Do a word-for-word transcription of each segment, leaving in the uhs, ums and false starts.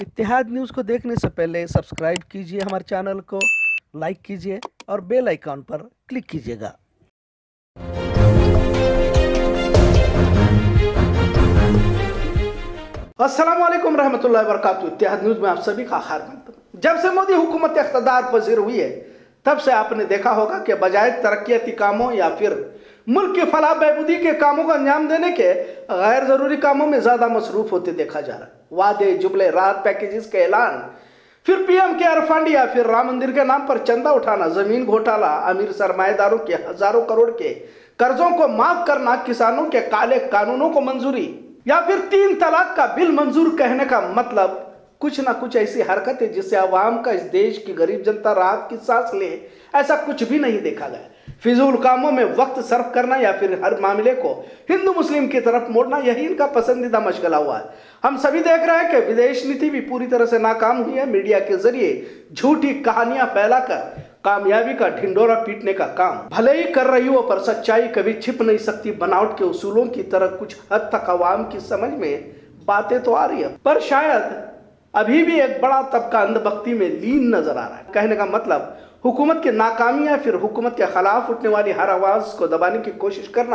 इत्तेहाद news को देखने से पहले सब्सक्राइब कीजिए हमारे चैनल को, लाइक कीजिए और बेल आइकॉन पर क्लिक कीजिएगा। अस्सलाम वालेकुम रहमतुल्लाहि व बरकातुहू। इत्तेहाद न्यूज़ में आप सभी का खैर मकदम। जब से मोदी हुकूमत इख्तियार पजीर हुई है तब से आपने देखा होगा कि बजाय तरक्याती कामों या फिर मुल्क की फलाह बहबूदी के कामों को अंजाम देने के गैर जरूरी कामों में ज्यादा मसरूफ होते देखा जा रहा है। वादे, जुमले, राहत पैकेजेस के ऐलान, फिर पीएम केयर फंड या फिर राम मंदिर के नाम पर चंदा उठाना, जमीन घोटाला, अमीर सरमाएदारों के हजारों करोड़ के कर्जों को माफ करना, किसानों के काले कानूनों को मंजूरी या फिर तीन तलाक का बिल मंजूर कहने का मतलब कुछ ना कुछ ऐसी हरकत है जिससे आवाम का, इस देश की गरीब जनता राहत की सांस ले, ऐसा कुछ भी नहीं देखा गया। फिजूल कामों में वक्त सर्फ करना या फिर हर मामले को हिंदू मुस्लिम की तरफ मोड़ना, यही इनका पसंदीदा मशगला हुआ है। हम सभी देख रहे हैं कि विदेश नीति भी पूरी तरह से नाकाम हुई है। मीडिया के जरिए झूठी कहानियां फैलाकर कामयाबी का ढिंडोरा पीटने का काम भले ही कर रही हो, पर सच्चाई कभी छिप नहीं सकती। बनावट के उसूलों की तरह कुछ हद तक आवाम की समझ में बातें तो आ रही है, पर शायद अभी भी एक बड़ा तबका अंधभक्ति में लीन नजर आ रहा है। कहने का मतलब हुकूमत की नाकामी या फिर हुकूमत के खिलाफ उठने वाली हर आवाज को दबाने की कोशिश करना,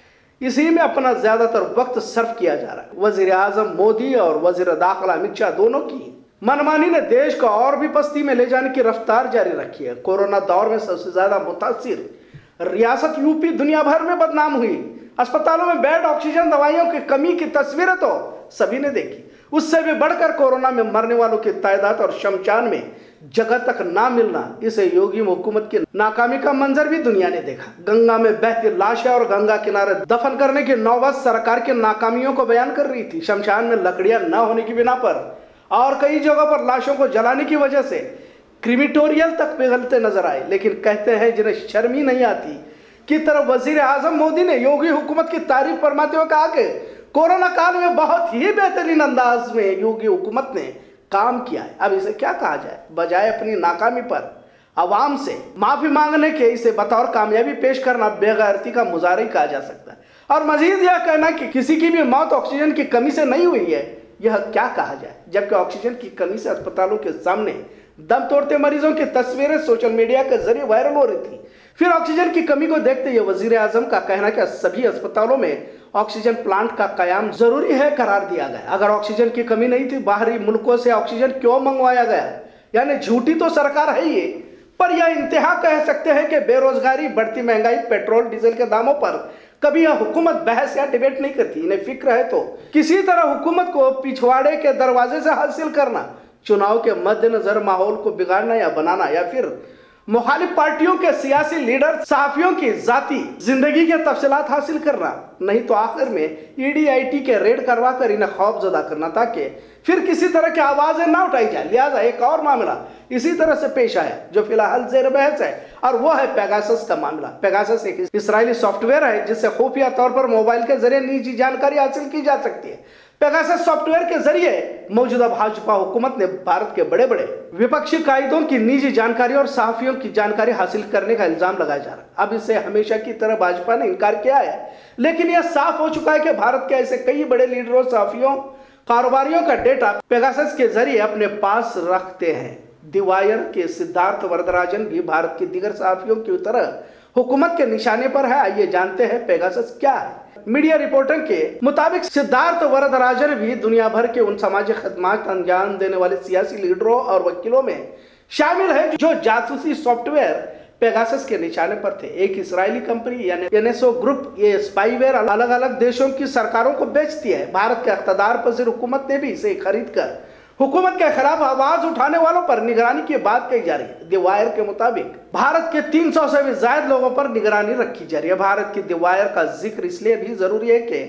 इसी में अपना ज्यादातर वक्त सर्फ किया जा रहा है। वजीर आजम मोदी और वजीर दाखिला अमित शाह दोनों की मनमानी ने देश को और भी पस्ती में ले जाने की रफ्तार जारी रखी है। कोरोना दौर में सबसे ज्यादा मुतासिर रियासत यूपी दुनिया भर में बदनाम हुई। अस्पतालों में बेड, ऑक्सीजन, दवाइयों की कमी की तस्वीरें तो सभी ने देखी। उससे भी बढ़कर कोरोना में मरने वालों की तादाद और शमशान में जगह तक ना मिलना, इसे योगी हुकूमत की नाकामी का मंजर भी दुनिया ने देखा। गंगा में बहती लाशें और गंगा किनारे दफन करने की नौबत सरकार की नाकामियों को बयान कर रही थी। शमशान में लकड़ियां न होने की बिना पर और कई जगह पर लाशों को जलाने की वजह से क्रीमेटोरियल तक पिघलते नजर आए। लेकिन कहते हैं जिन्हें शर्म ही नहीं आती की तरफ वजीर आजम मोदी ने योगी हुकूमत की तारीफ फरमाते हुए कहा कि कोरोना काल में बहुत ही बेहतरीन अंदाज में योगी हुकूमत ने काम किया है। अब इसे क्या कहा जाए, बजाय अपनी नाकामी पर आवाम से माफी मांगने के इसे बतौर कामयाबी पेश करना बेगैरती का मुजाहरा कहा जा सकता है। और मजीद यह कहना कि किसी की भी मौत ऑक्सीजन की कमी से नहीं हुई है, यह क्या कहा जाए, जबकि ऑक्सीजन की कमी से अस्पतालों के सामने दम तोड़ते मरीजों की तस्वीरें सोशल मीडिया के जरिए वायरल हो रही थी। फिर ऑक्सीजन की कमी को देखते हुए वजीर आजम का कहना कि सभी अस्पतालों में ऑक्सीजन प्लांट का कयाम जरूरी है करार दिया गया। अगर ऑक्सीजन की कमी नहीं थी, बाहरी मुल्कों से ऑक्सीजन क्यों मंगवाया गया? यानी झूठी तो सरकार है ये, पर यह इंतहा कह सकते हैं कि बेरोजगारी, बढ़ती महंगाई, पेट्रोल डीजल के दामों पर कभी यह हुकूमत बहस या डिबेट नहीं करती। इन्हें फिक्र है तो किसी तरह हुकूमत को पिछवाड़े के दरवाजे से हासिल करना, चुनाव के मद्देनजर माहौल को बिगाड़ना या बनाना, या फिर मुखालिफ पार्टियों के सियासी लीडर सहाफियों की जाती जिंदगी के तफसीलात हासिल करना, नहीं तो आखिर में ईडी आईटी के रेड करवा कर इन्हें खौफजदा करना ताकि फिर किसी तरह की आवाजें ना उठाई जाए। लिहाजा एक और मामला इसी तरह से पेश आया जो फिलहाल जेर बहस है, और वह है पेगासस का मामला। पेगासस एक इस्राएली सॉफ्टवेयर है जिससे खुफिया तौर पर मोबाइल के जरिए निजी जानकारी हासिल की जा सकती है। पेगासस सॉफ्टवेयर के जरिए मौजूदा भाजपा हुकूमत ने भारत के बड़े बड़े विपक्षी कायदों की निजी जानकारी और सहाफियों की जानकारी हासिल करने का इल्जाम लगाया जा रहा है। अब इससे हमेशा की तरह भाजपा ने इनकार किया है, लेकिन यह साफ हो चुका है कि भारत के ऐसे कई बड़े लीडरों, सहाफियों, कारोबारियों का डेटा पेगासस के जरिए अपने पास रखते हैं। दिवायर के सिद्धार्थ वरदराजन भी भारत के दीगर सहाफियों की तरह हुकूमत के निशाने पर है। आइए जानते हैं पेगासस क्या है। मीडिया रिपोर्टर के मुताबिक सिद्धार्थ वरदराजन भी दुनिया भर के उन समाजी खदमात अंजाम देने वाले सियासी लीडरों और वकीलों में शामिल है जो जासूसी सॉफ्टवेयर पेगासस के निशाने पर थे। एक इस्राएली कंपनी यानी एनएसओ ग्रुप ये स्पाईवेयर अलग अलग देशों की सरकारों को बेचती है। भारत के इख्तियार पजीर हुकूमत ने भी इसे खरीद कर हुकूमत के खिलाफ आवाज उठाने वालों पर निगरानी की बात कही जा रही है। दिवायर के मुताबिक भारत के तीन सौ से भी ज्यादा लोगों पर निगरानी रखी जा रही है। भारत की दिवायर का जिक्र इसलिए भी जरूरी है कि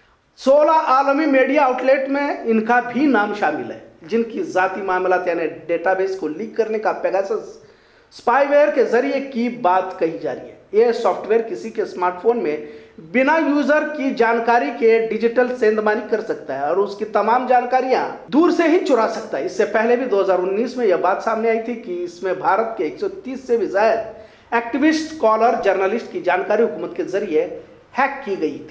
सोलह आलमी मीडिया आउटलेट में इनका भी नाम शामिल है जिनकी जाती मामलात यानी डेटाबेस को लीक करने का पेगासस स्पाईवेयर के जरिए की बात कही जा रही है। यह सॉफ्टवेयर किसी के स्मार्टफोन में बिना यूजर की जानकारी के डिजिटल सेंधमानी कर सकता है और उसकी तमाम जानकारियां दूर से ही चुरा सकता है। इससे पहले भी दो हज़ार उन्नीस में यह बात सामने आई थी कि इसमें भारत के एक सौ तीस से भी ज्यादा एक्टिविस्ट, स्कॉलर, जर्नलिस्ट की जानकारी हुकूमत के जरिए हैक की गई थी।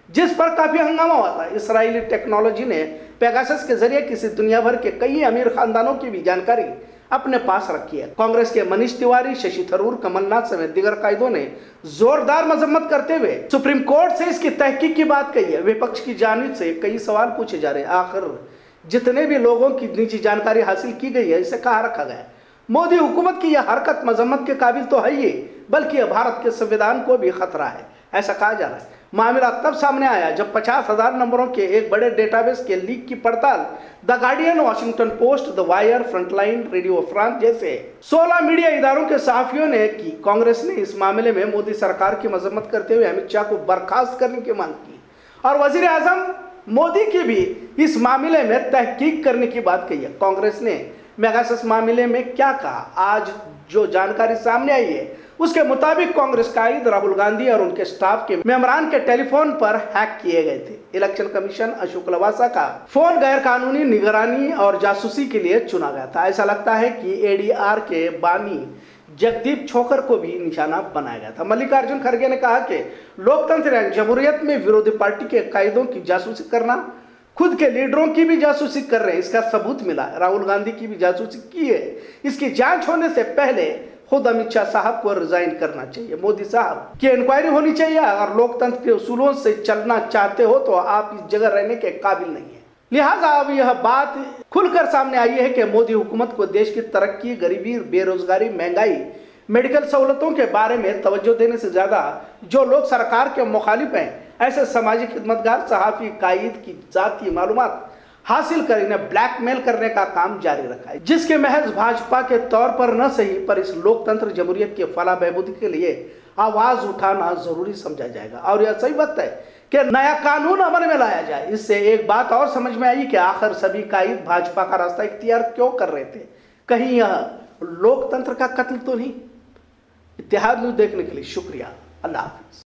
जिस पर काफी हंगामा हुआ था। इसराइली टेक्नोलॉजी ने पेगासस के जरिए किसी दुनिया भर के कई अमीर खानदानों की भी जानकारी अपने पास रखी है। कांग्रेस के मनीष तिवारी, शशि थरूर, कमलनाथ समेत दीगर कायदों ने जोरदार मजम्मत करते हुए सुप्रीम कोर्ट से इसकी तहकीक की बात कही है। विपक्ष की जानिब से कई सवाल पूछे जा रहे हैं, आखिर जितने भी लोगों की निजी जानकारी हासिल की गई है इसे कहाँ रखा गया? मोदी हुकूमत की यह हरकत मजम्मत के काबिल तो है ही, बल्कि यह भारत के संविधान को भी खतरा है, ऐसा कहा जा रहा है। मामला तब सामने आया जब पचास हजार नंबरों के एक बड़े डेटाबेस के लीक की पड़ताल the Guardian, Washington Post, the Wire, Frontline, radio France जैसे सोलह मीडिया इदारों के सहाफियों ने की। कांग्रेस ने इस मामले में मोदी सरकार की मजम्मत करते हुए अमित शाह को बर्खास्त करने की मांग की और वजीर आजम मोदी की भी इस मामले में तहकीक करने की बात कही है। कांग्रेस ने मेगासस मामले में क्या कहा? आज जो जानकारी सामने आई है उसके मुताबिक कांग्रेस कायद राहुल गांधी और उनके स्टाफ के मेंबरान के टेलीफोन पर हैक किए गए थे। इलेक्शन कमीशन अशोक लवासा का फोन गैर कानूनी निगरानी और जासूसी के लिए चुना गया था। ऐसा लगता है कि एडीआर के बानी जगदीप छोकर को भी निशाना बनाया गया था। मल्लिकार्जुन खड़गे ने कहा कि लोकतंत्र जमहूरियत में विरोधी पार्टी के कायदों की जासूसी करना, खुद के लीडरों की भी जासूसी कर रहे हैं, इसका सबूत मिला। राहुल गांधी की भी जासूसी की है। इसकी जांच होने से पहले खुद अमित शाह साहब को रिजाइन करना चाहिए। मोदी साहब की इंक्वायरी होनी चाहिए। अगर लोकतंत्र के उसूलों से चलना चाहते हो तो आप इस जगह रहने के काबिल नहीं है। लिहाजा अब यह बात खुलकर सामने आई है कि मोदी हुकूमत को देश की तरक्की, गरीबी, बेरोजगारी, महंगाई, मेडिकल सहूलतों के बारे में तवज्जो देने से ज्यादा जो लोग सरकार के मुखालिफ हैं, ऐसे समाजी खिदमतगार, सहाफी, कायद की जाती मालूमात हासिल कर इन्हें ब्लैकमेल करने का काम जारी रखा है, जिसके महज भाजपा के तौर पर न सही पर इस लोकतंत्र जमहूरियत के फलाह बहबूदी के लिए आवाज उठाना जरूरी समझा जाएगा। और यह सही वक्त है कि नया कानून अमल में लाया जाए। इससे एक बात और समझ में आई कि आखिर सभी कायद भाजपा का रास्ता इख्तियार क्यों कर रहे थे। कहीं यह लोकतंत्र का कत्ल तो नहीं? इत्तेहाद न्यूज़ देखने के लिए शुक्रिया। अल्लाह हाफिज।